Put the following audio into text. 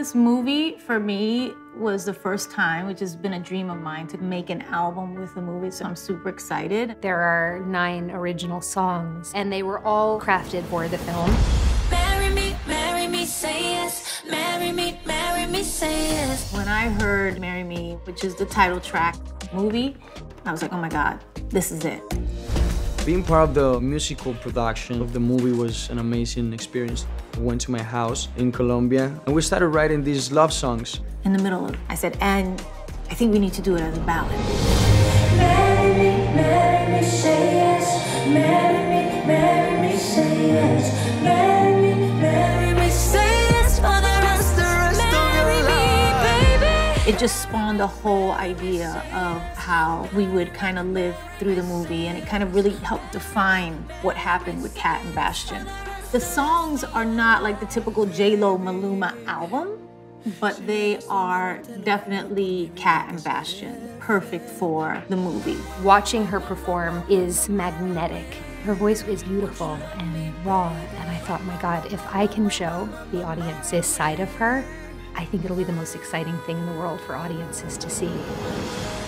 This movie, for me, was the first time, which has been a dream of mine, to make an album with the movie, so I'm super excited. There are 9 original songs, and they were all crafted for the film. Marry me, say yes. Marry me, say yes. When I heard Marry Me, which is the title track movie, I was like, oh my God, this is it. Being part of the musical production of the movie was an amazing experience. I went to my house in Colombia and we started writing these love songs. In the middle of it, I said, and I think we need to do it as a ballad. Marry me, say yes. Marry me, say yes. Marry me, say yes for the rest of your life. It just spawned a whole idea of how we would kind of live through the movie, and it kind of really helped define what happened with Kat and Bastian. The songs are not like the typical J-Lo Maluma album, but they are definitely Kat and Bastian, perfect for the movie. Watching her perform is magnetic. Her voice is beautiful and raw, and I thought, my God, if I can show the audience this side of her, I think it'll be the most exciting thing in the world for audiences to see.